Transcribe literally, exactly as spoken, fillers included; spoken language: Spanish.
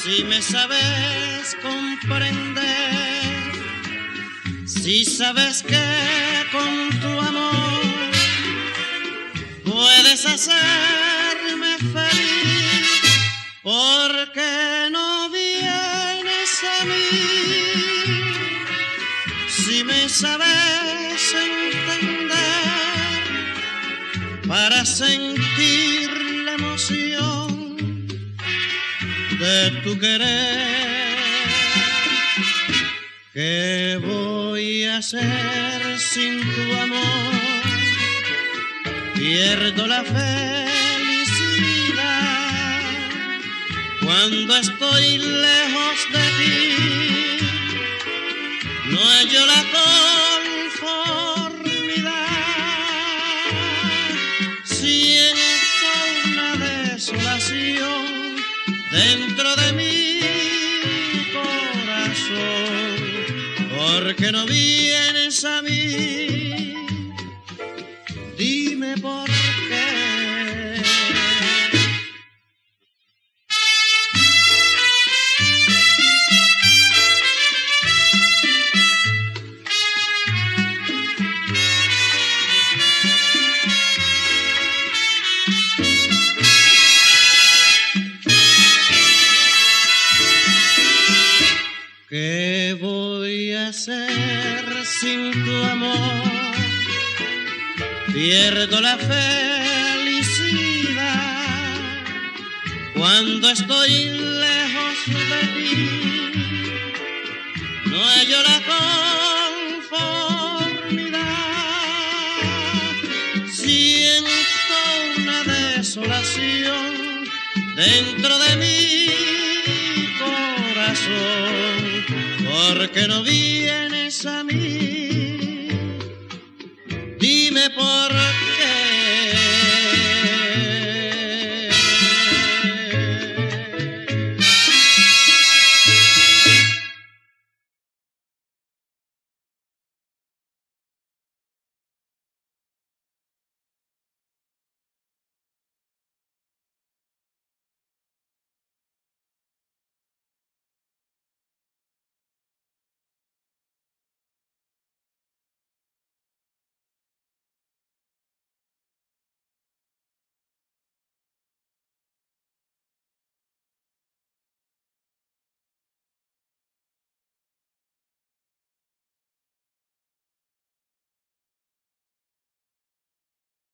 Si me sabes comprender, si sabes que con tu amor puedes hacerme feliz, ¿por qué no vienes a mí? Si me sabes entender, para sentir la emoción de tu querer, ¿qué voy a hacer sin tu amor? Pierdo la felicidad cuando estoy lejos de ti, no hallo la conformidad, siento una desolación dentro de mi corazón, porque no vienes a mí, dime por qué. ¿Qué voy a hacer sin tu amor? Pierdo la felicidad cuando estoy lejos de ti, no hallo la conformidad, siento una desolación dentro de mi corazón, porque no vienes a mí, dime por qué.